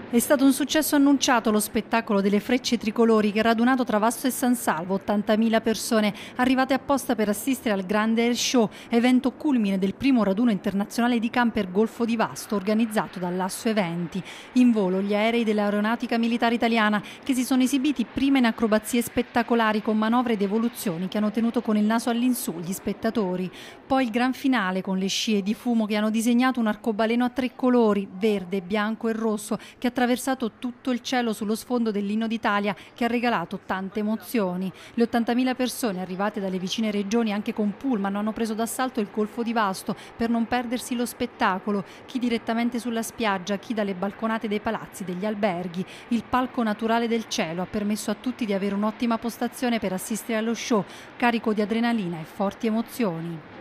È stato un successo annunciato lo spettacolo delle Frecce Tricolori che ha radunato tra Vasto e San Salvo 80.000 persone arrivate apposta per assistere al Grande Air Show, evento culmine del primo raduno internazionale di camper Golfo di Vasto organizzato dall'Asso Eventi. In volo gli aerei dell'Aeronautica Militare Italiana che si sono esibiti prima in acrobazie spettacolari con manovre ed evoluzioni che hanno tenuto con il naso all'insù gli spettatori. Poi il gran finale con le scie di fumo che hanno disegnato un arcobaleno a tre colori, verde, bianco e rosso, che ha attraversato tutto il cielo sullo sfondo dell'Inno d'Italia che ha regalato tante emozioni. Le 80.000 persone arrivate dalle vicine regioni anche con pullman hanno preso d'assalto il Golfo di Vasto per non perdersi lo spettacolo, chi direttamente sulla spiaggia, chi dalle balconate dei palazzi, degli alberghi. Il palco naturale del cielo ha permesso a tutti di avere un'ottima postazione per assistere allo show, carico di adrenalina e forti emozioni.